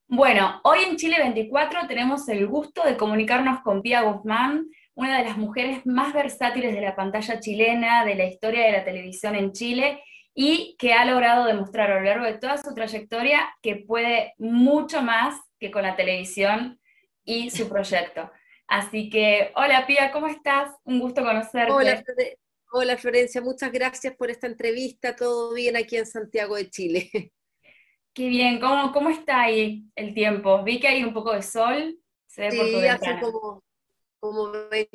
Bueno, hoy en Chile 24 tenemos el gusto de comunicarnos con Pía Guzmán, una de las mujeres más versátiles de la pantalla chilena, de la historia de la televisión en Chile, y que ha logrado demostrar a lo largo de toda su trayectoria que puede mucho más que con la televisión y su proyecto. Así que, hola Pía, ¿cómo estás? Un gusto Hola, conocerte. Hola Florencia, muchas gracias por esta entrevista. Todo bien aquí en Santiago de Chile. Qué bien, ¿cómo está ahí el tiempo? Vi que hay un poco de sol, se ve por tu Sí, hace ventana. como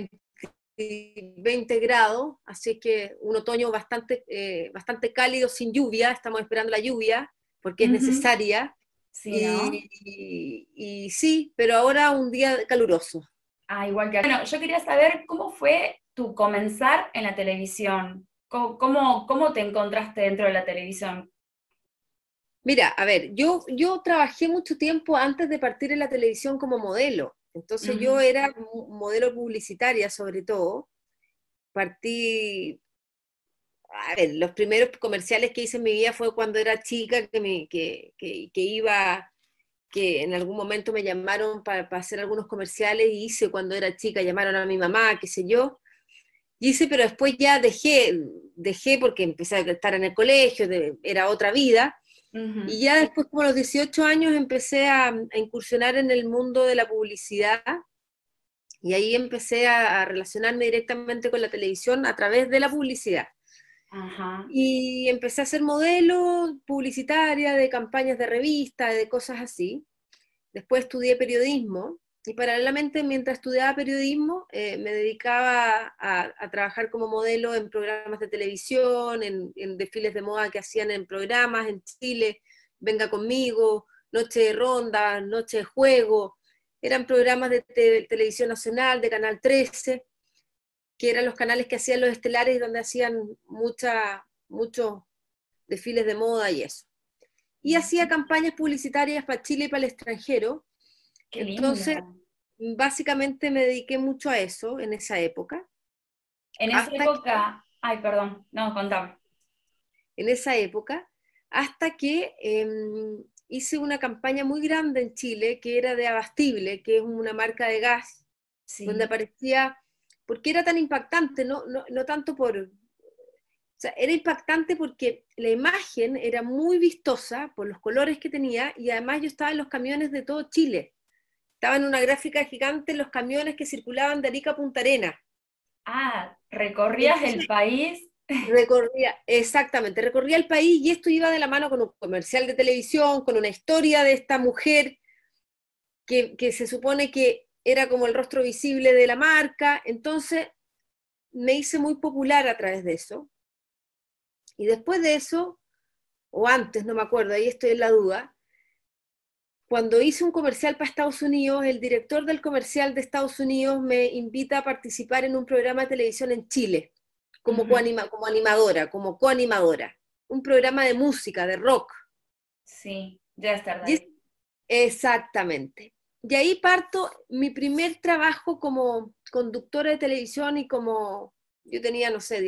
20 grados, así que un otoño bastante cálido, sin lluvia. Estamos esperando la lluvia porque es Ujú. necesaria. Sí, ¿no? Y sí, pero ahora un día caluroso. Ah, igual que acá. Bueno, yo quería saber cómo fue tu comenzar en la televisión. ¿Cómo te encontraste dentro de la televisión? Mira, a ver, yo trabajé mucho tiempo antes de partir en la televisión como modelo. Entonces yo Ujú. era modelo publicitaria sobre todo. Partí, a ver, los primeros comerciales que hice en mi vida fue cuando era chica, que iba, que en algún momento me llamaron para hacer algunos comerciales y hice cuando era chica, llamaron a mi mamá, qué sé yo. Y hice, pero después ya dejé porque empecé a estar en el colegio, era otra vida. Y Ujú. ya después, como a los 18 años, empecé a incursionar en el mundo de la publicidad y ahí empecé a relacionarme directamente con la televisión a través de la publicidad. Ajá. Y empecé a ser modelo publicitaria de campañas de revista, de cosas así. Después estudié periodismo y paralelamente mientras estudiaba periodismo me dedicaba a trabajar como modelo en programas de televisión, en desfiles de moda que hacían en programas en Chile, Venga Conmigo, Noche de Ronda, Noche de Juego. Eran programas de televisión nacional, de Canal 13, que eran los canales que hacían los estelares donde hacían muchos desfiles de moda y eso. Y hacía campañas publicitarias para Chile y para el extranjero. Qué Entonces, lindo. básicamente me dediqué mucho a eso en esa época, En esa hasta que, época, ay, perdón, no, contame. en esa época, hasta que hice una campaña muy grande en Chile que era de Abastible, que es una marca de gas, donde Sí. aparecía, porque era tan impactante, no tanto o sea, era impactante porque la imagen era muy vistosa por los colores que tenía y además yo estaba en los camiones de todo Chile. Estaba en una gráfica gigante en los camiones que circulaban de Arica a Punta Arenas. Ah, Y recorrías entonces el país. recorría el país y esto iba de la mano con un comercial de televisión, con una historia de esta mujer que se supone que era como el rostro visible de la marca. Entonces me hice muy popular a través de eso. Y después de eso, o antes, no me acuerdo, ahí estoy en la duda, cuando hice un comercial para Estados Unidos, el director del comercial de Estados Unidos me invita a participar en un programa de televisión en Chile, Ujú. como animadora, como coanimadora, un programa de música, de rock. Sí, ya estar Y ahí. exactamente. Y ahí parto mi primer trabajo como conductora de televisión y como, yo tenía, no sé,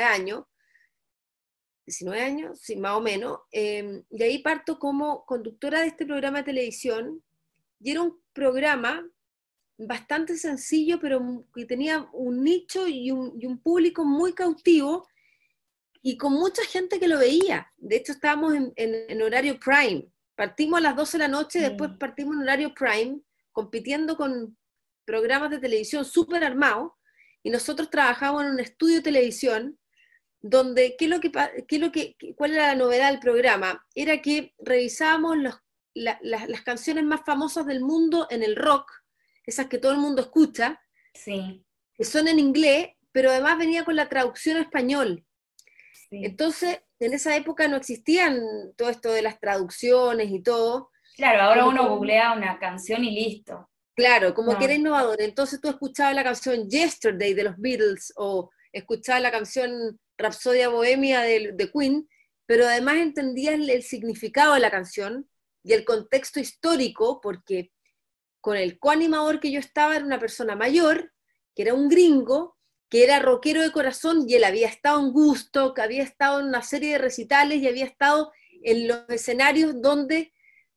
19 años, sí, más o menos, y ahí parto como conductora de este programa de televisión, y era un programa bastante sencillo, pero que tenía un nicho y un público muy cautivo y con mucha gente que lo veía. De hecho, estábamos en horario prime. Partimos a las 12 de la noche, después Sí. partimos en horario prime, compitiendo con programas de televisión súper armados, y nosotros trabajábamos en un estudio de televisión donde, ¿cuál era la novedad del programa? Era que revisábamos las canciones más famosas del mundo en el rock, esas que todo el mundo escucha, Sí, que son en inglés, pero además venía con la traducción a español. sí. Entonces, en esa época no existían todo esto de las traducciones y todo, Claro, ahora como que uno googlea una canción y listo. claro, como que era No, innovador. Entonces tú escuchabas la canción Yesterday de los Beatles o escuchabas la canción Rapsodia Bohemia de Queen, pero además entendías el significado de la canción y el contexto histórico, porque con el coanimador que yo estaba era una persona mayor, que era un gringo, que era rockero de corazón y él había estado en Gusto, que había estado en una serie de recitales y había estado en los escenarios donde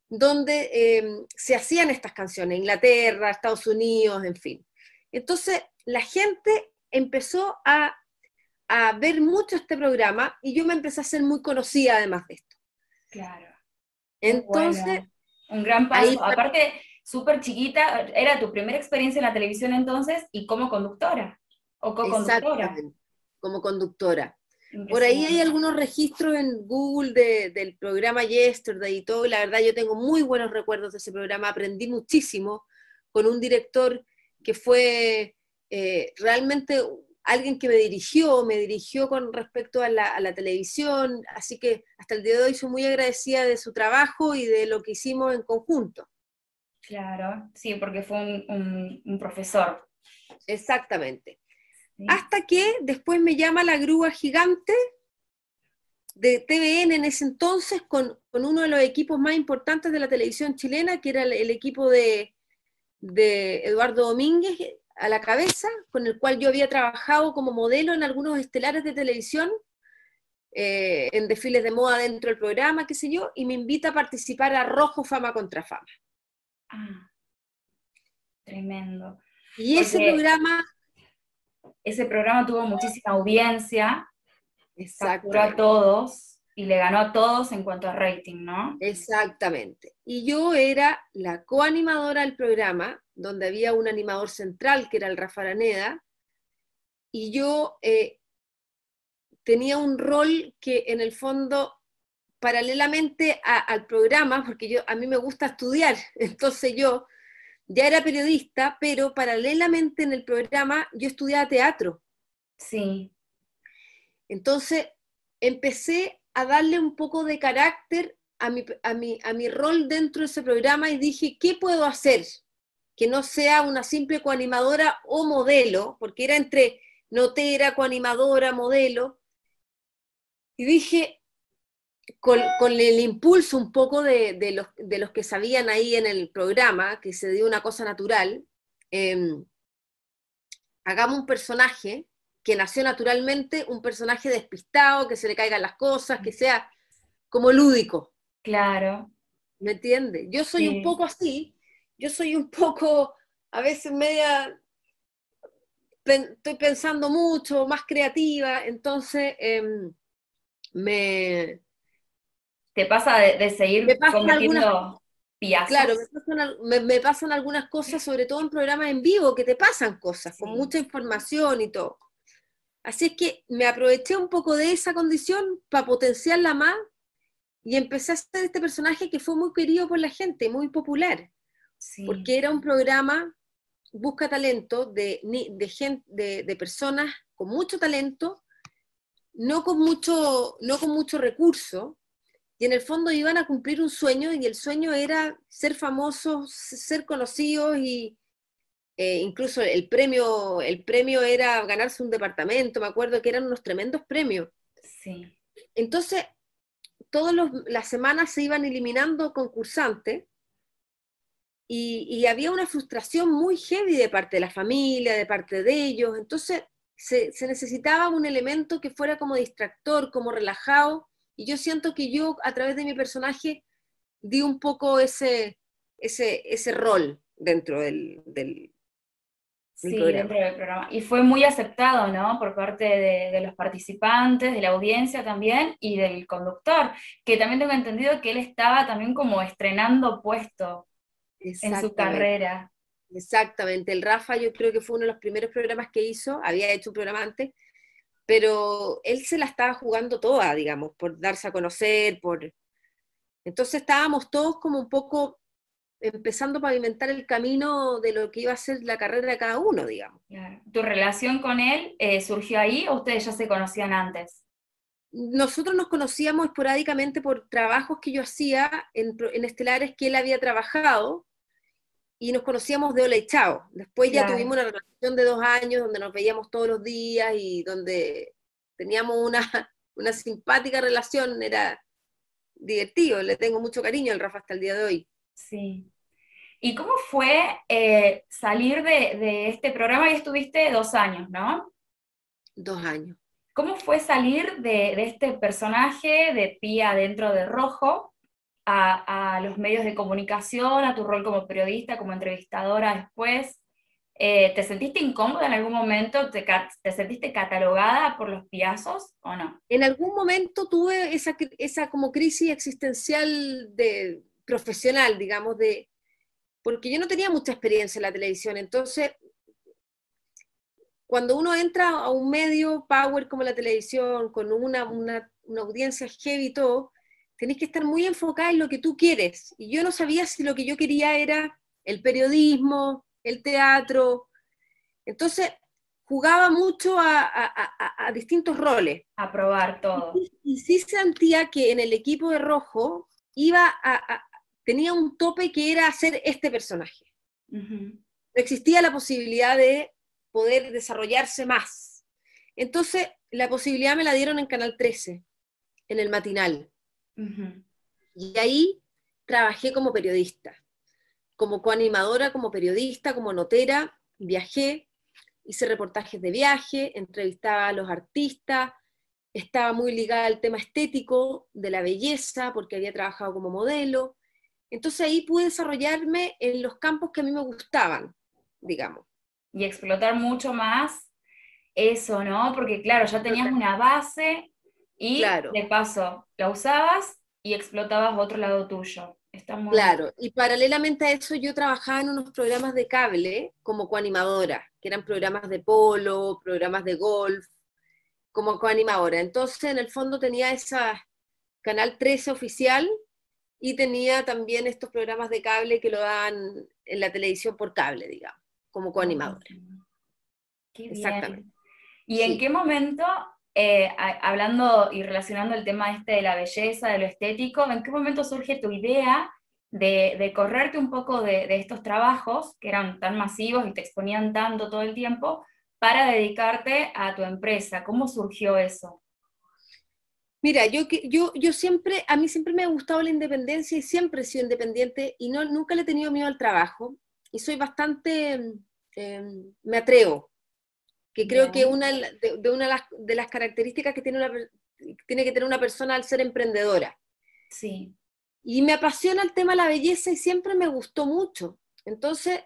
donde se hacían estas canciones, Inglaterra, Estados Unidos, en fin. Entonces la gente empezó a ver mucho este programa y yo me empecé a hacer muy conocida además de esto. Claro. Muy Entonces, bueno. Un gran ahí paso. Aparte, súper chiquita, era tu primera experiencia en la televisión entonces y como conductora o co-conductora. exactamente, como conductora. Por ahí hay Impresionante. algunos registros en Google del programa Yesterday y todo, y la verdad yo tengo muy buenos recuerdos de ese programa, aprendí muchísimo con un director que fue realmente alguien que me dirigió con respecto a la televisión, así que hasta el día de hoy soy muy agradecida de su trabajo y de lo que hicimos en conjunto. Claro, sí, porque fue un profesor. Exactamente. ¿Sí? Hasta que después me llama la grúa gigante de TVN en ese entonces con uno de los equipos más importantes de la televisión chilena, que era el equipo de Eduardo Domínguez a la cabeza, con el cual yo había trabajado como modelo en algunos estelares de televisión, en desfiles de moda dentro del programa, qué sé yo, y me invita a participar a Rojo Fama contra Fama. Ah, tremendo. Y Porque ese programa tuvo muchísima audiencia, capturó a exactamente, todos y le ganó a todos en cuanto a rating, ¿no? exactamente. Y yo era la coanimadora del programa, donde había un animador central, que era el Rafa Araneda, y yo tenía un rol que en el fondo, paralelamente al programa, porque a mí me gusta estudiar, entonces yo ya era periodista, pero paralelamente en el programa yo estudiaba teatro. Sí, Entonces empecé a darle un poco de carácter a mi rol dentro de ese programa y dije, ¿qué puedo hacer? Que no sea una simple coanimadora o modelo, porque era entre notera, coanimadora, modelo. Y dije, con el impulso un poco de los que sabían ahí en el programa, que se dio una cosa natural, eh, hagamos un personaje que nació naturalmente, un personaje despistado, que se le caigan las cosas, que sea como lúdico, claro, ¿me entiendes? Yo soy un sí. poco así, yo soy un poco, a veces media, estoy pensando mucho, más creativa, entonces me, ¿Te pasa de me seguir pasan algunas, cometiendo claro, piazos? me pasan algunas cosas, sobre todo en programas en vivo, que te pasan cosas, con Sí, mucha información y todo. Así es que me aproveché un poco de esa condición para potenciarla más y empecé a hacer este personaje que fue muy querido por la gente, muy popular, sí, porque era un programa busca talento de personas con mucho talento, no con mucho recurso, y en el fondo iban a cumplir un sueño, y el sueño era ser famosos, ser conocidos, y incluso el premio era ganarse un departamento, me acuerdo que eran unos tremendos premios. sí. Entonces, todas las semanas se iban eliminando concursantes, y había una frustración muy heavy de parte de la familia, de parte de ellos, entonces se necesitaba un elemento que fuera como distractor, como relajado, y yo siento que yo a través de mi personaje di un poco ese rol dentro del Sí, programa. dentro del programa. Y fue muy aceptado, ¿no? Por parte de los participantes, de la audiencia también, y del conductor, que también tengo entendido que él estaba también como estrenando puesto en su Exactamente, carrera. exactamente. El Rafa yo creo que fue uno de los primeros programas que hizo, había hecho un programa antes, pero él se la estaba jugando toda, digamos, por darse a conocer, por... Entonces estábamos todos como un poco empezando a pavimentar el camino de lo que iba a ser la carrera de cada uno, digamos. Claro. ¿Tu relación con él surgió ahí o ustedes ya se conocían antes? Nosotros nos conocíamos esporádicamente por trabajos que yo hacía en estelares que él había trabajado, y nos conocíamos de hola y chao. Después ya tuvimos Claro. una relación de 2 años donde nos veíamos todos los días y donde teníamos una simpática relación, era divertido, le tengo mucho cariño al Rafa hasta el día de hoy. Sí. ¿Y cómo fue salir de este programa? Y estuviste 2 años, ¿no? 2 años. ¿Cómo fue salir de este personaje de Pía dentro de Rojo? a los medios de comunicación, a tu rol como periodista, como entrevistadora después. ¿Te sentiste incómoda en algún momento? ¿Te sentiste catalogada por los piazos o no? En algún momento tuve esa como crisis existencial profesional, digamos, porque yo no tenía mucha experiencia en la televisión, entonces cuando uno entra a un medio power como la televisión, con una audiencia heavy y todo, tenés que estar muy enfocada en lo que tú quieres. Y yo no sabía si lo que yo quería era el periodismo, el teatro. Entonces, jugaba mucho a distintos roles. A probar todo. Y sí sentía que en el equipo de Rojo tenía un tope que era hacer este personaje. Uh-huh. Existía la posibilidad de poder desarrollarse más. Entonces, la posibilidad me la dieron en Canal 13, en el matinal. Uh-huh. Y ahí trabajé como periodista, como coanimadora, como periodista, como notera, viajé, hice reportajes de viaje, entrevistaba a los artistas, estaba muy ligada al tema estético, de la belleza, porque había trabajado como modelo. Entonces ahí pude desarrollarme en los campos que a mí me gustaban, digamos. Y explotar mucho más eso, ¿no? Porque claro, ya tenías una base y Claro. de paso la usabas y explotabas otro lado tuyo. Está muy bien. Claro, y paralelamente a eso yo trabajaba en unos programas de cable como coanimadora, que eran programas de polo, programas de golf, como coanimadora. Entonces, en el fondo tenía esa Canal 13 oficial y tenía también estos programas de cable que lo dan en la televisión por cable, digamos, como coanimadora. Qué Exactamente. bien. ¿Y en qué momento, hablando y relacionando el tema este de la belleza, de lo estético, en qué momento surge tu idea de correrte un poco de estos trabajos que eran tan masivos y te exponían tanto todo el tiempo para dedicarte a tu empresa? ¿Cómo surgió eso? Mira, yo siempre, a mí siempre me ha gustado la independencia y siempre he sido independiente y nunca le he tenido miedo al trabajo y soy bastante, me atrevo, que creo que Bien. una de las características que tiene que tener una persona al ser emprendedora. Sí. Y me apasiona el tema de la belleza y siempre me gustó mucho. Entonces,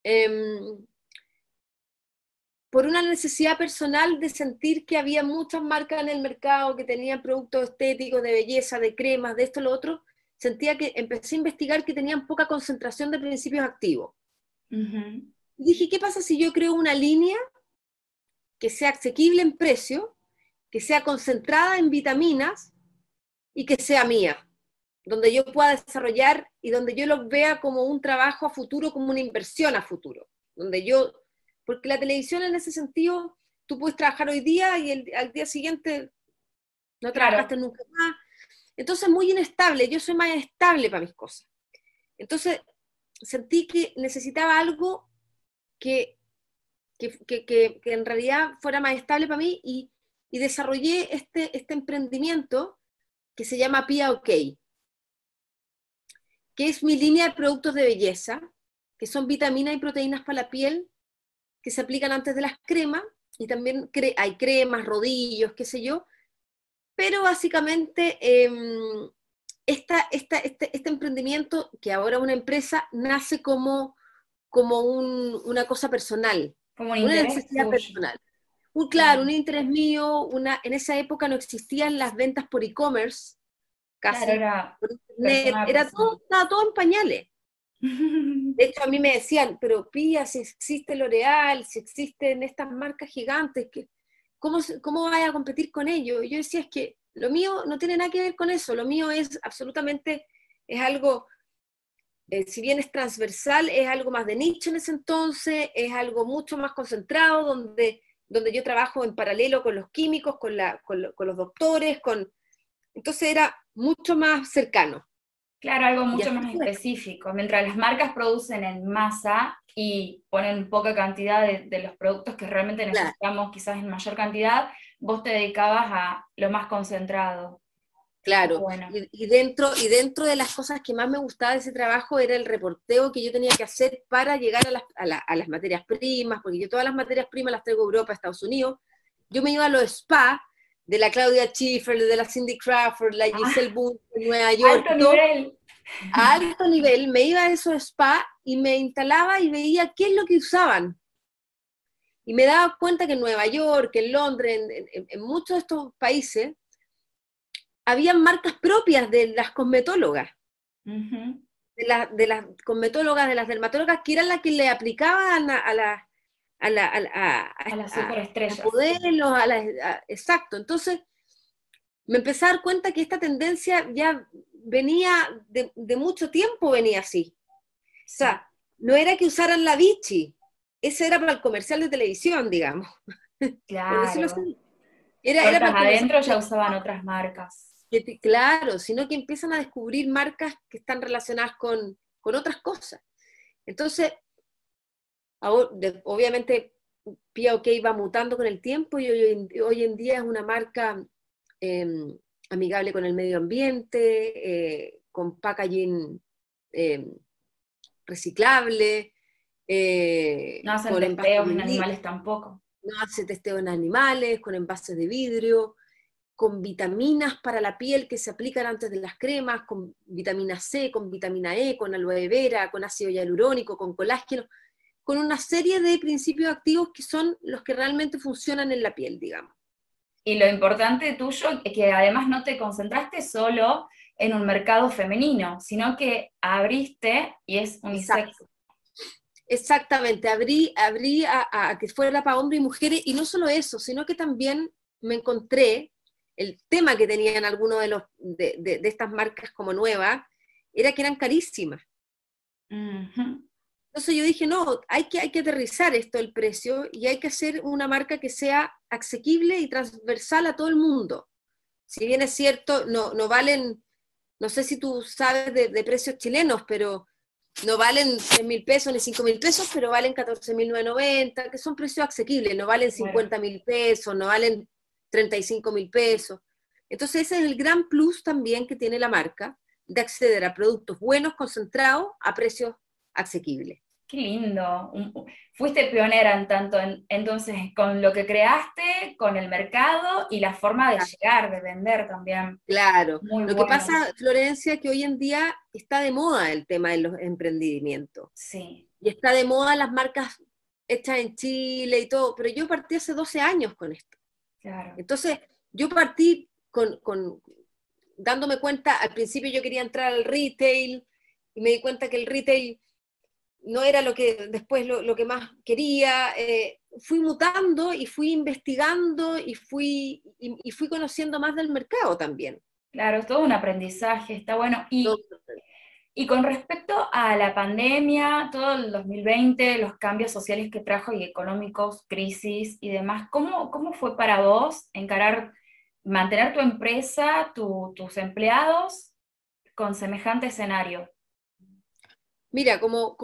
por una necesidad personal de sentir que había muchas marcas en el mercado que tenían productos estéticos, de belleza, de cremas, de esto, lo otro, sentía que empecé a investigar que tenían poca concentración de principios activos. Uh-huh. Y dije, ¿qué pasa si yo creo una línea que sea asequible en precio, que sea concentrada en vitaminas y que sea mía, donde yo pueda desarrollar y donde yo lo vea como un trabajo a futuro, como una inversión a futuro, porque la televisión en ese sentido, tú puedes trabajar hoy día y al día siguiente no Claro. trabajaste nunca más, entonces es muy inestable, yo soy más estable para mis cosas. Entonces sentí que necesitaba algo que, que en realidad fuera más estable para mí y desarrollé este emprendimiento que se llama Pia OK, que es mi línea de productos de belleza, que son vitaminas y proteínas para la piel, que se aplican antes de las cremas, y también hay cremas, rodillos, qué sé yo, pero básicamente este emprendimiento, que ahora es una empresa, nace como una cosa personal, Como un una interés necesidad tuyo. personal. Claro, Claro. un interés mío, en esa época no existían las ventas por e-commerce, Claro, casi, era por internet, persona a persona. estaba todo en pañales. De hecho, a mí me decían, pero Pía, si existe L'Oreal, si existen estas marcas gigantes, ¿cómo vaya a competir con ellos? Y yo decía, es que lo mío no tiene nada que ver con eso, lo mío es absolutamente, es algo, si bien es transversal, es algo más de nicho en ese entonces, es algo mucho más concentrado, donde yo trabajo en paralelo con los químicos, con los doctores, entonces era mucho más cercano. Claro, algo Y mucho así más fue. específico. Mientras las marcas producen en masa y ponen poca cantidad de los productos que realmente Claro. necesitamos, quizás en mayor cantidad, vos te dedicabas a lo más concentrado. Está Claro, bueno. y dentro de las cosas que más me gustaba de ese trabajo era el reporteo que yo tenía que hacer para llegar a las materias primas, porque yo todas las materias primas las traigo a Europa, a Estados Unidos. Yo me iba a los spa de la Claudia Schiffer, de la Cindy Crawford, la Giselle Ah, Bunch de Nueva York alto y todo, nivel. a alto nivel, me iba a esos spa y me instalaba y veía qué es lo que usaban. Y me daba cuenta que en Nueva York, en Londres, en muchos de estos países, había marcas propias de las cosmetólogas, Ujú. de las cosmetólogas, de las dermatólogas, que eran las que le aplicaban A las a las superestrellas. modelos, exacto. Entonces, me empecé a dar cuenta que esta tendencia ya venía de mucho tiempo, venía así. O Sí, sea, no era que usaran la Vichy, ese era para el comercial de televisión, digamos, por decirlo claro. así. Era Puertas para el comercial adentro de ya televisión, usaban otras marcas. claro, sino que empiezan a descubrir marcas que están relacionadas con otras cosas. Entonces, obviamente, P.O.K. va mutando con el tiempo y hoy en día es una marca eh, amigable con el medio ambiente, con packaging eh, reciclable, No hacen con envases testeos de en vidrio, animales tampoco. no hace testeo en animales, con envases de vidrio, con vitaminas para la piel que se aplican antes de las cremas, con vitamina C, con vitamina E, con aloe vera, con ácido hialurónico, con colágeno, con una serie de principios activos que son los que realmente funcionan en la piel, digamos. Y lo importante tuyo es que además no te concentraste solo en un mercado femenino, sino que abriste y es unisex. Exacto. Exactamente, abrí a que fuera para hombres y mujeres, y no solo eso, sino que también me encontré, el tema que tenían algunos de estas marcas como nuevas, era que eran carísimas. Ujú. Entonces yo dije, no, hay que aterrizar esto el precio y hay que hacer una marca que sea asequible y transversal a todo el mundo. Si bien es cierto, no valen, no sé si tú sabes de precios chilenos, pero no valen 3.000 pesos ni 5.000 pesos, pero valen 14.990, que son precios asequibles, no valen Claro. 50.000 pesos, no valen 35.000 pesos. Entonces ese es el gran plus también que tiene la marca, de acceder a productos buenos, concentrados, a precios asequibles. Qué lindo. Fuiste pionera en tanto, entonces, con lo que creaste, con el mercado y la forma de llegar, de vender también. Claro. Muy Lo que bueno. pasa, Florencia, que hoy en día está de moda el tema de los emprendimientos. Sí, Y está de moda las marcas hechas en Chile y todo, pero yo partí hace 12 años con esto. claro. Entonces, yo partí dándome cuenta, al principio yo quería entrar al retail y me di cuenta que el retail no era lo que después lo que más quería. Fui mutando y fui investigando y fui conociendo más del mercado también. Claro, es todo un aprendizaje, está bueno. Todo. Y con respecto a la pandemia, todo el 2020, los cambios sociales que trajo y económicos, crisis y demás, ¿cómo fue para vos encarar, mantener tu empresa, tus empleados con semejante escenario? Mira,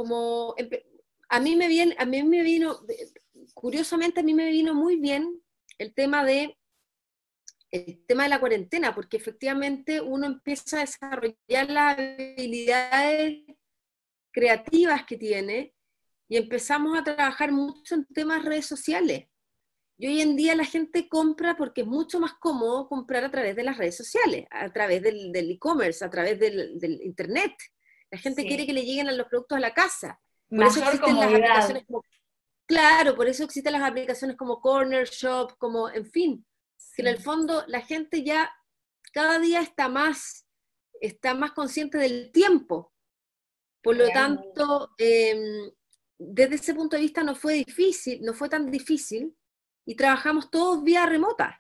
a mí me vino, curiosamente a mí me vino muy bien el tema el tema de la cuarentena, porque efectivamente uno empieza a desarrollar las habilidades creativas que tiene y empezamos a trabajar mucho en temas redes sociales. Y hoy en día la gente compra porque es mucho más cómodo comprar a través de las redes sociales, a través del e-commerce, a través del internet. La gente quiere que Sí, le lleguen a los productos a la casa. Por eso mayor existen las comodidad. aplicaciones como, claro, por eso existen las aplicaciones como Corner Shop, como, en fin, que en el Sí, fondo la gente ya cada día está más consciente del tiempo. Por lo realmente. tanto, desde ese punto de vista no fue difícil, no fue tan difícil, y trabajamos todos vía remota.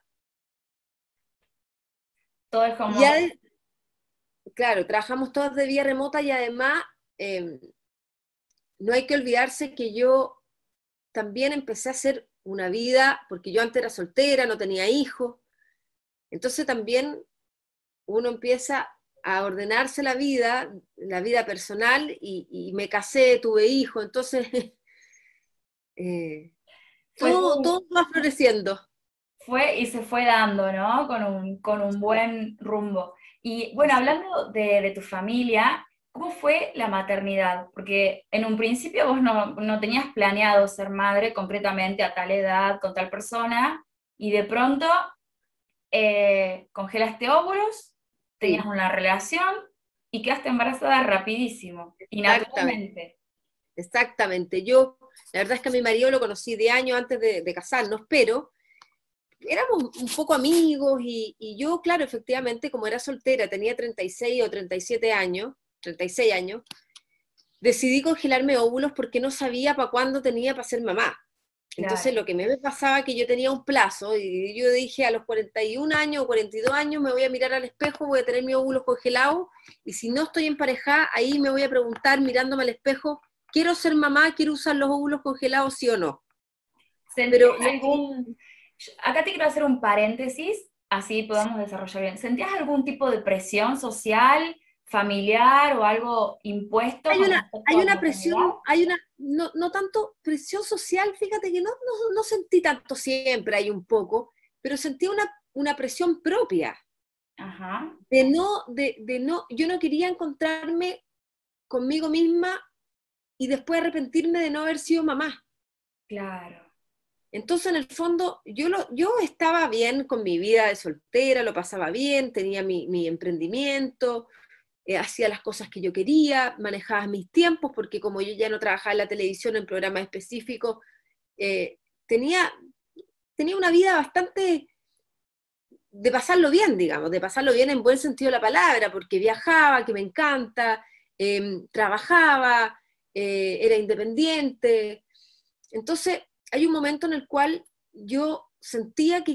Todo es Y ya, como, claro, trabajamos todos de vía remota y además no hay que olvidarse que yo también empecé a hacer una vida, porque yo antes era soltera, no tenía hijos, entonces también uno empieza a ordenarse la vida personal, y me casé, tuve hijos, entonces eh, fue todo va floreciendo. fue y se fue dando, ¿no? Con un buen rumbo. Y bueno, Sí. hablando de tu familia, ¿cómo fue la maternidad? Porque en un principio vos no tenías planeado ser madre concretamente a tal edad, con tal persona, y de pronto congelaste óvulos, tenías Sí. una relación, y quedaste embarazada rapidísimo y Exactamente, naturalmente. exactamente. Yo, la verdad es que a mi marido lo conocí de años antes de casarnos, pero éramos un poco amigos y yo, claro, efectivamente, como era soltera, tenía 36 o 37 años, 36 años, decidí congelarme óvulos porque no sabía para cuándo tenía para ser mamá. Entonces Claro. lo que me pasaba que yo tenía un plazo y yo dije a los 41 años o 42 años me voy a mirar al espejo, voy a tener mis óvulos congelados y si no estoy emparejada, ahí me voy a preguntar mirándome al espejo, ¿quiero ser mamá? ¿Quiero usar los óvulos congelados, sí o no? ¿Sentías Pero algún... Acá te quiero hacer un paréntesis, así podamos desarrollar bien. ¿Sentías algún tipo de presión social, familiar o algo impuesto con respecto hay a la una maternidad? presión, no, no tanto presión social, fíjate que no sentí tanto siempre, hay un poco, pero sentí una presión propia Ajá, de no, yo no quería encontrarme conmigo misma y después arrepentirme de no haber sido mamá. claro. Entonces, en el fondo, yo estaba bien con mi vida de soltera, lo pasaba bien, tenía mi emprendimiento, hacía las cosas que yo quería, manejaba mis tiempos, porque como yo ya no trabajaba en la televisión en programas específicos, eh, tenía, tenía una vida bastante de pasarlo bien, digamos, de pasarlo bien en buen sentido de la palabra, porque viajaba, que me encanta, trabajaba, era independiente. Entonces, hay un momento en el cual yo sentía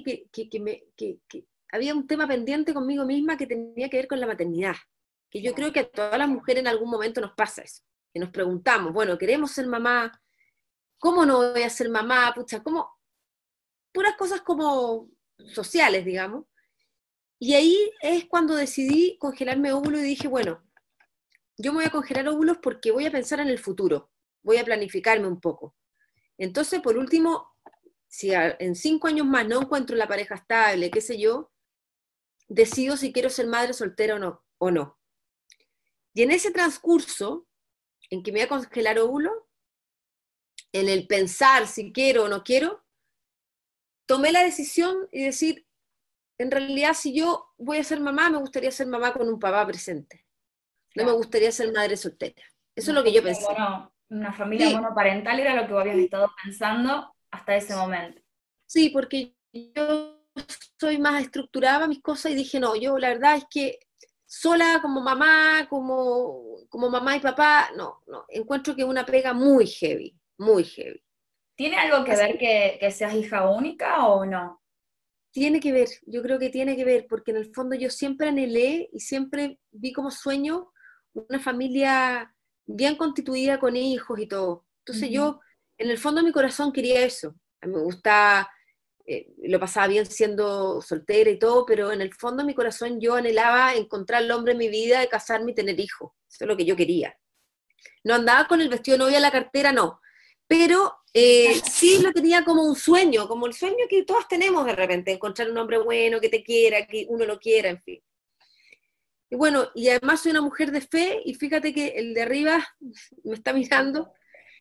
que había un tema pendiente conmigo misma que tenía que ver con la maternidad. Que yo Claro. creo que a todas las mujeres en algún momento nos pasa eso. Que nos preguntamos, bueno, queremos ser mamá, ¿cómo no voy a ser mamá? Pucha, ¿cómo? Puras cosas como sociales, digamos. Y ahí es cuando decidí congelarme óvulos y dije, bueno, yo me voy a congelar óvulos porque voy a pensar en el futuro, voy a planificarme un poco. Entonces, por último, si en 5 años más no encuentro la pareja estable, qué sé yo, decido si quiero ser madre soltera o no. Y en ese transcurso, en que me voy a congelar óvulos, en el pensar si quiero o no quiero, tomé la decisión y decir, en realidad si yo voy a ser mamá, me gustaría ser mamá con un papá presente. No me Claro. gustaría ser madre soltera. Eso es lo que yo pensé. Una familia Sí, monoparental era lo que vos habías sí, estado pensando hasta ese momento. sí, porque yo soy más estructurada mis cosas y dije, no, yo la verdad es que sola como mamá, como mamá y papá, no, no, encuentro que es una pega muy heavy, muy heavy. ¿Tiene algo que ver Así que seas hija única o no? tiene que ver, yo creo que tiene que ver, porque en el fondo yo siempre anhelé y siempre vi como sueño una familia bien constituida con hijos y todo. Entonces Ujú. yo, en el fondo de mi corazón quería eso. A mí me gustaba, lo pasaba bien siendo soltera y todo, pero en el fondo de mi corazón yo anhelaba encontrar al hombre en mi vida, de casarme y tener hijos. Eso es lo que yo quería. No andaba con el vestido de novia en la cartera, no. Pero sí lo tenía como un sueño, como el sueño que todas tenemos de repente, encontrar un hombre bueno, que te quiera, que uno lo quiera, en fin. Y bueno, y además soy una mujer de fe, y fíjate que el de arriba me está mirando,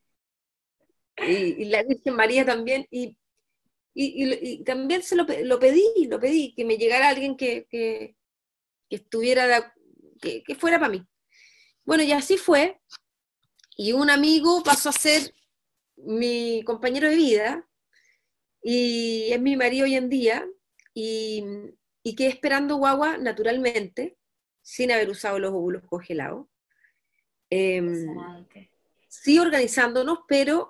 y la Virgen María también, y también lo pedí, que me llegara alguien que estuviera, que fuera para mí. Bueno, y así fue, y un amigo pasó a ser mi compañero de vida, y es mi marido hoy en día, y, y quedé esperando guagua naturalmente, sin haber usado los óvulos congelados. Impresionante. Sí organizándonos, pero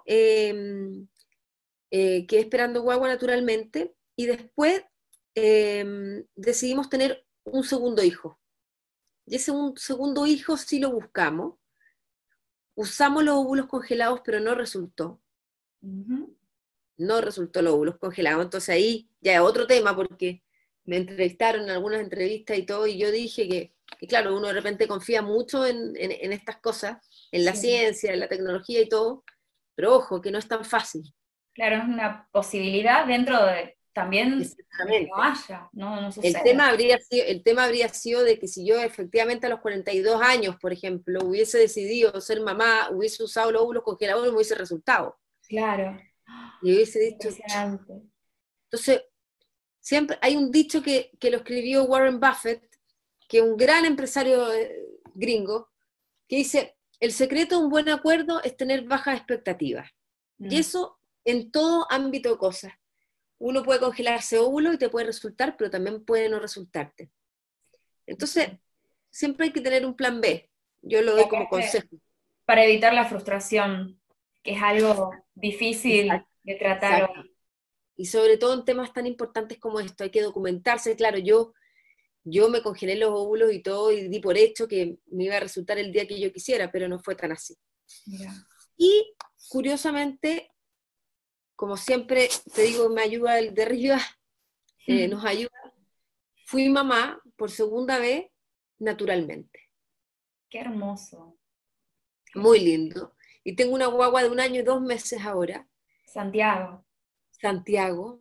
quedé esperando guagua naturalmente, y después decidimos tener un segundo hijo. Y ese un segundo hijo sí lo buscamos, usamos los óvulos congelados, pero no resultó. Ujú. No resultó los óvulos congelados. Entonces ahí ya es otro tema porque me entrevistaron en algunas entrevistas y todo, y yo dije que claro, uno de repente confía mucho en estas cosas, en la Sí, ciencia, en la tecnología y todo, pero ojo, que no es tan fácil. claro, es una posibilidad dentro de también de que no Exactamente. haya, no, no sucede. El tema habría sido de que si yo efectivamente a los 42 años, por ejemplo, hubiese decidido ser mamá, hubiese usado los óvulos congelados, no me hubiese resultado. Claro, Y hubiese dicho, impresionante. entonces, siempre hay un dicho que lo escribió Warren Buffett, que es un gran empresario gringo, que dice, el secreto de un buen acuerdo es tener bajas expectativas. Y eso en todo ámbito de cosas. Uno puede congelarse óvulos y te puede resultar, pero también puede no resultarte. Entonces, siempre hay que tener un plan B. Yo lo doy como consejo. Para evitar la frustración, que es algo difícil de tratar hoy. Y sobre todo en temas tan importantes como esto, hay que documentarse. Claro, yo me congelé los óvulos y todo, y di por hecho que me iba a resultar el día que yo quisiera, pero no fue tan así. Mira. Y, curiosamente, como siempre te digo, me ayuda el de arriba, nos ayuda. Fui mamá por segunda vez naturalmente. Qué hermoso. Muy lindo. Y tengo una guagua de 1 año y 2 meses ahora. Santiago. Santiago.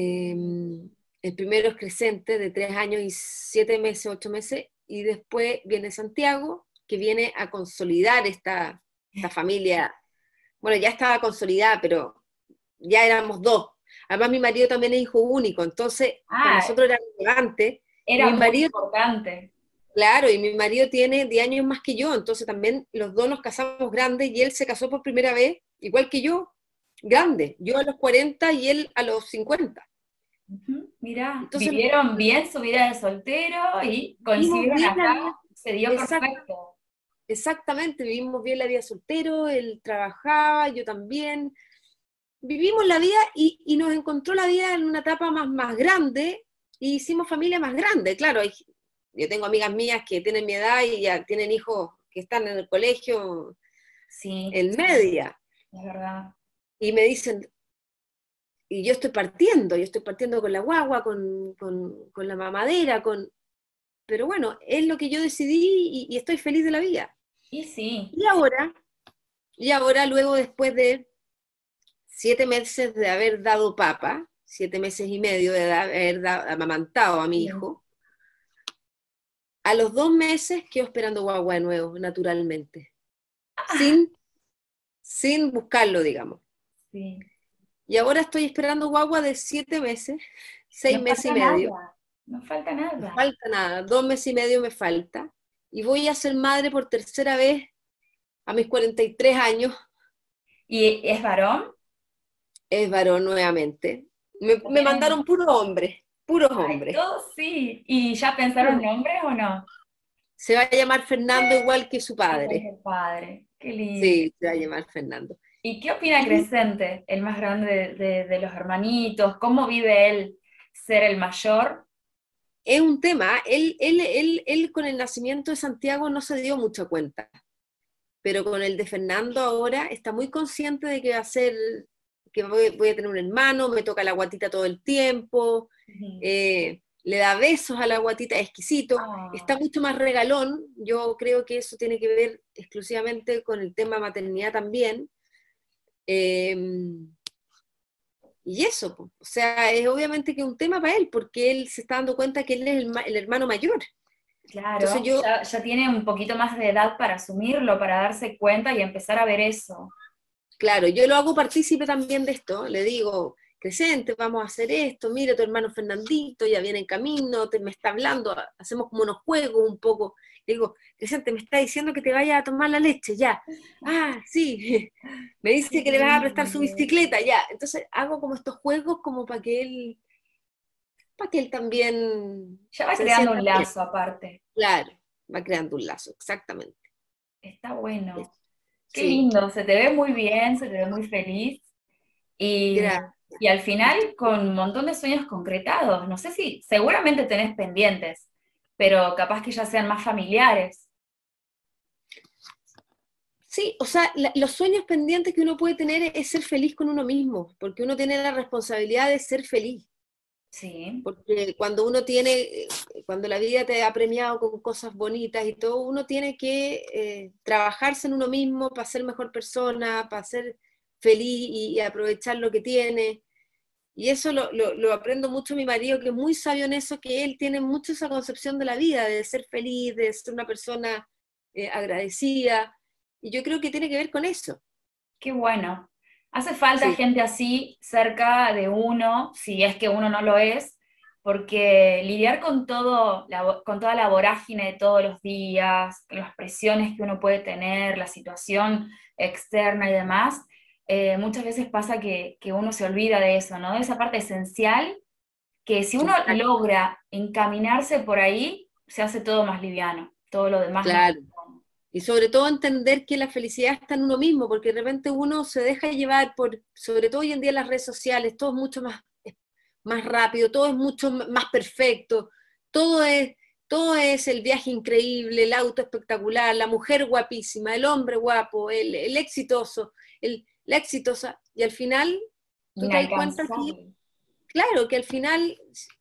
El primero es Crescente, de 3 años y 7 meses, 8 meses. Y después viene Santiago, que viene a consolidar esta familia. Bueno, ya estaba consolidada, pero ya éramos 2. Además, mi marido también es hijo único, entonces para nosotros era relevante. Era muy importante. Claro, y mi marido tiene 10 años más que yo, entonces también los dos nos casamos grandes y él se casó por primera vez, igual que yo, grande. Yo a los 40 y él a los 50. Mirá, Entonces, vivieron bien su vida de soltero y coincidieron acá, se dio perfecto. Exactamente, vivimos bien la vida soltero, él trabajaba, yo también. Vivimos la vida y nos encontró la vida en una etapa más grande, y hicimos familia más grande, claro. Yo tengo amigas mías que tienen mi edad y ya tienen hijos que están en el colegio, en media. Es verdad. Y me dicen, y yo estoy partiendo con la guagua, con la mamadera, pero bueno, es lo que yo decidí y estoy feliz de la vida. Y sí. Y ahora luego, después de 7 meses de haber dado papa, 7 meses y medio de haber amamantado a mi hijo, a los 2 meses quedo esperando guagua de nuevo, naturalmente. Sin buscarlo, digamos. Sí. Y ahora estoy esperando guagua de 7 meses, 6 meses y medio. No falta nada. No falta nada, 2 meses y medio me falta. Y voy a ser madre por tercera vez a mis 43 años. ¿Y es varón? Es varón nuevamente. Me mandaron puros hombres. Todos sí. ¿Y ya pensaron nombres o no? Se va a llamar Fernando igual que su padre. Igual que el padre, qué lindo. Sí, se va a llamar Fernando. ¿Y qué opina Crescente, el más grande de los hermanitos? ¿Cómo vive él ser el mayor? Es un tema. Él con el nacimiento de Santiago no se dio mucha cuenta, pero con el de Fernando ahora está muy consciente de que va a ser, que voy a tener un hermano, me toca la guatita todo el tiempo, le da besos a la guatita, exquisito, está mucho más regalón. Yo creo que eso tiene que ver exclusivamente con el tema maternidad también. Y eso, o sea, es obviamente que es un tema para él, porque él se está dando cuenta que él es el hermano mayor. Claro, ya tiene un poquito más de edad para asumirlo, para darse cuenta y empezar a ver eso. Claro, yo lo hago partícipe también de esto, le digo, Crescente, vamos a hacer esto, mire, tu hermano Fernandito ya viene en camino, me está hablando, hacemos como unos juegos un poco. Le digo, Crescente, me está diciendo que te vaya a tomar la leche, ya. Ah, sí. Me dice que le vas a prestar su bicicleta, ya. Entonces hago como estos juegos como para que él también... Ya va creando un lazo aparte. Claro, va creando un lazo, exactamente. Está bueno. Qué lindo, se te ve muy bien, se te ve muy feliz. Y al final con un montón de sueños concretados. No sé si, seguramente tenés pendientes, pero capaz que ya sean más familiares. Sí, o sea, los sueños pendientes que uno puede tener es ser feliz con uno mismo, porque uno tiene la responsabilidad de ser feliz. Sí. Porque cuando cuando la vida te ha premiado con cosas bonitas y todo, uno tiene que trabajarse en uno mismo para ser mejor persona, para ser feliz y aprovechar lo que tiene. Y eso lo aprendo mucho de mi marido, que es muy sabio en eso, que él tiene mucho esa concepción de la vida, de ser feliz, de ser una persona agradecida. Y yo creo que tiene que ver con eso. Qué bueno. Hace falta gente así cerca de uno, si es que uno no lo es, porque lidiar con todo, con toda la vorágine de todos los días, las presiones que uno puede tener, la situación externa y demás, muchas veces pasa que uno se olvida de eso, ¿no? De esa parte esencial, que si uno Exacto, logra encaminarse por ahí, se hace todo más liviano, todo lo demás no. claro. Y sobre todo entender que la felicidad está en uno mismo, porque de repente uno se deja llevar por, sobre todo hoy en día en las redes sociales, todo es mucho más rápido, todo es mucho más perfecto, todo es, todo es el viaje increíble, el auto espectacular, la mujer guapísima, el hombre guapo, el exitoso, la exitosa, y al final tú te das cuenta que, Inalcanzable. claro, que al final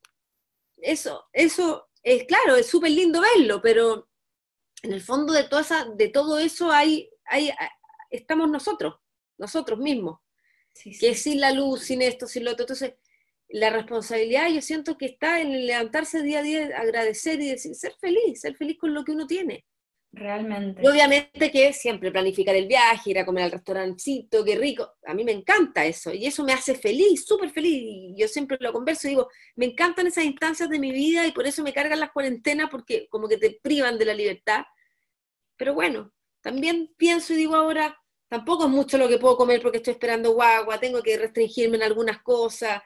eso es claro, es súper lindo verlo, pero en el fondo de todo eso estamos nosotros mismos, Sí, que sí. sin la luz, sin esto, sin lo otro. Entonces, la responsabilidad yo siento que está en levantarse día a día, agradecer y decir, ser feliz con lo que uno tiene. Y Realmente. obviamente que siempre planificar el viaje, ir a comer al restaurancito, qué rico. A mí me encanta eso y eso me hace feliz, súper feliz. Y yo siempre lo converso y digo, me encantan esas instancias de mi vida y por eso me cargan las cuarentenas porque como que te privan de la libertad. Pero bueno, también pienso y digo ahora, tampoco es mucho lo que puedo comer porque estoy esperando guagua, tengo que restringirme en algunas cosas.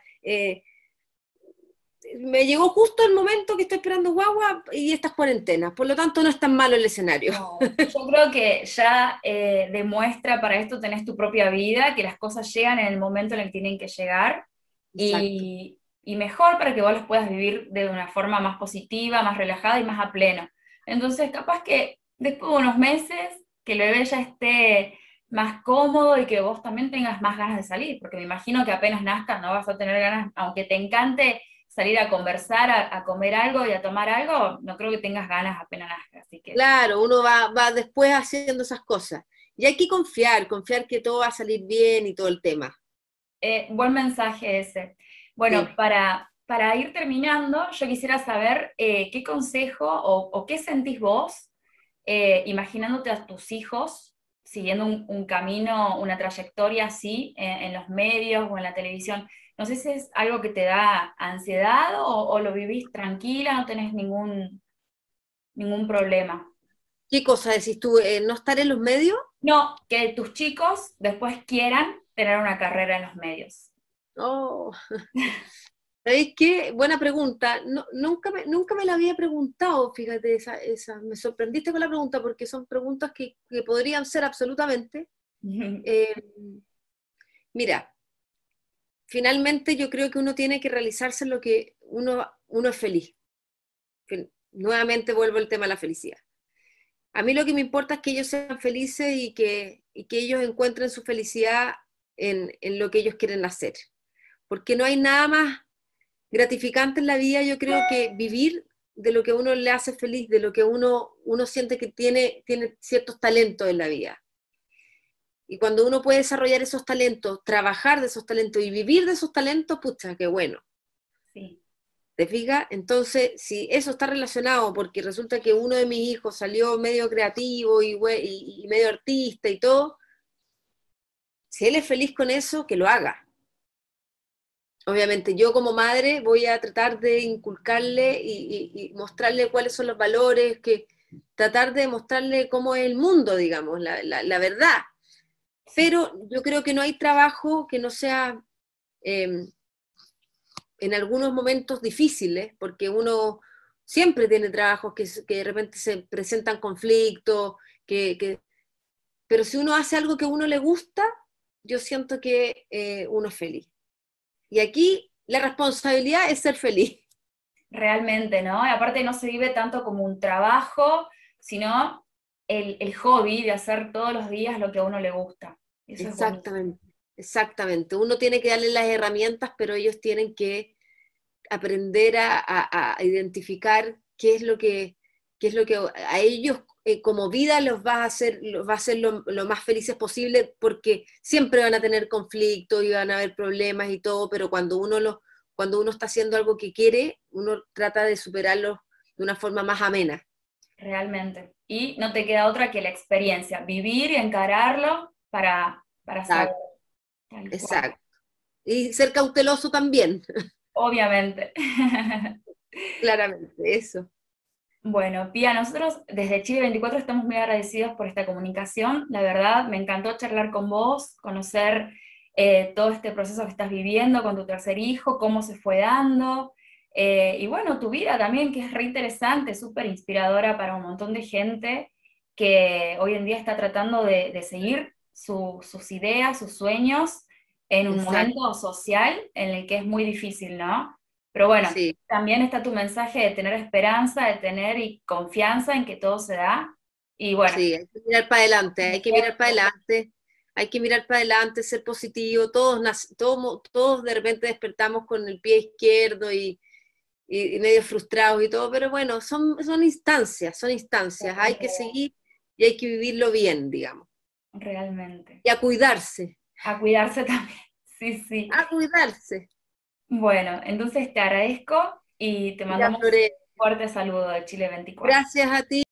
Me llegó justo el momento que estoy esperando guagua y estas cuarentenas, por lo tanto no es tan malo el escenario. No, yo creo que ya demuestra para esto tenés tu propia vida, que las cosas llegan en el momento en el que tienen que llegar Exacto. y mejor para que vos las puedas vivir de una forma más positiva, más relajada y más a pleno. Entonces, capaz que después de unos meses, que el bebé ya esté más cómodo y que vos también tengas más ganas de salir, porque me imagino que apenas nazcas no vas a tener ganas, aunque te encante salir a conversar, a comer algo y a tomar algo, no creo que tengas ganas apenas nazcas, así que... Claro, uno va después haciendo esas cosas. Y hay que confiar que todo va a salir bien y todo el tema. Buen mensaje ese. Bueno, Sí. para ir terminando, yo quisiera saber qué consejo o qué sentís vos imaginándote a tus hijos siguiendo un camino, una trayectoria así en los medios o en la televisión. No sé si es algo que te da ansiedad o lo vivís tranquila, no tenés ningún problema. ¿Qué cosa decís tú? ¿No estar en los medios? No, que tus chicos después quieran tener una carrera en los medios. Oh, ¿sabéis qué? Buena pregunta. Nunca me la había preguntado, fíjate, me sorprendiste con la pregunta porque son preguntas que podrían ser absolutamente. Eh, mira, finalmente yo creo que uno tiene que realizarse lo que uno es feliz. Nuevamente vuelvo al tema de la felicidad. A mí lo que me importa es que ellos sean felices y que ellos encuentren su felicidad en lo que ellos quieren hacer. Porque no hay nada más gratificante en la vida, yo creo que vivir de lo que a uno le hace feliz, de lo que uno siente que tiene ciertos talentos en la vida. Y cuando uno puede desarrollar esos talentos, trabajar de esos talentos y vivir de esos talentos, pucha, qué bueno. Sí. ¿Te fijas? Entonces, si eso está relacionado, porque resulta que uno de mis hijos salió medio creativo y medio artista y todo, si él es feliz con eso, que lo haga. Obviamente yo como madre voy a tratar de inculcarle y mostrarle cuáles son los valores, tratar de mostrarle cómo es el mundo, digamos, la verdad. Sí. Pero yo creo que no hay trabajo que no sea eh, en algunos momentos difíciles, porque uno siempre tiene trabajos que de repente se presentan conflictos, pero si uno hace algo que a uno le gusta, yo siento que uno es feliz. Y aquí la responsabilidad es ser feliz. Realmente, ¿no? Y aparte no se vive tanto como un trabajo, sino el hobby de hacer todos los días lo que a uno le gusta. Eso es buenísimo. Exactamente, exactamente. Uno tiene que darle las herramientas, pero ellos tienen que aprender a identificar qué es lo que a ellos como vida los va a hacer lo más felices posible, porque siempre van a tener conflictos y van a haber problemas y todo, pero cuando uno está haciendo algo que quiere, uno trata de superarlo de una forma más amena. Realmente. Y no te queda otra que la experiencia, vivir y encararlo para saber Exacto, tal cual. exacto. Y ser cauteloso también. obviamente. Claramente, eso. Bueno, Pía, nosotros desde Chile 24 estamos muy agradecidos por esta comunicación. La verdad, me encantó charlar con vos, conocer todo este proceso que estás viviendo con tu tercer hijo, cómo se fue dando. Y bueno, tu vida también, que es re interesante, súper inspiradora para un montón de gente que hoy en día está tratando de seguir sus ideas, sus sueños en un Exacto, momento social en el que es muy difícil, ¿no? Pero bueno, sí. también está tu mensaje de tener esperanza, de tener y confianza en que todo se da. Y bueno, Sí, hay que mirar para adelante, hay que mirar para cierto, adelante, hay que mirar para adelante, ser positivo. Todos, todos de repente despertamos con el pie izquierdo y medio frustrados y todo, pero bueno, son instancias, hay que seguir y hay que vivirlo bien, digamos. realmente. Y a cuidarse, A cuidarse también. Sí, sí. a cuidarse. Bueno, entonces te agradezco y te Ya, mandamos un Flore, fuerte saludo de Chile 24. gracias a ti.